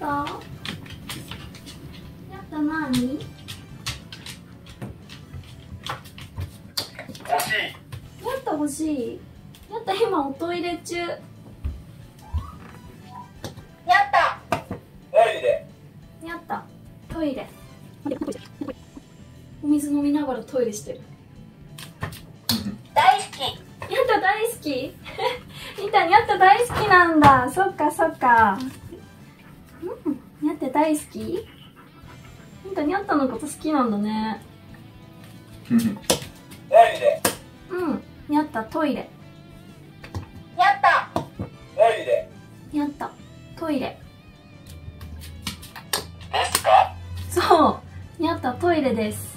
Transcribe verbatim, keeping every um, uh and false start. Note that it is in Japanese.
ったやったなに欲しい。 やった欲しい。やった今おトイレ中。やったトイレ。 やったトイレ。お水飲みながらトイレしてる。 大好き。 やった大好きみたいにやった大好きなんだ。そっかそっか。うん、やった大好き。みたいにやったのこと好きなんだね。 トイレ。 うん、やったトイレ。 やったトイレ。 やったトイレ。 ですか？ そう、やったトイレです。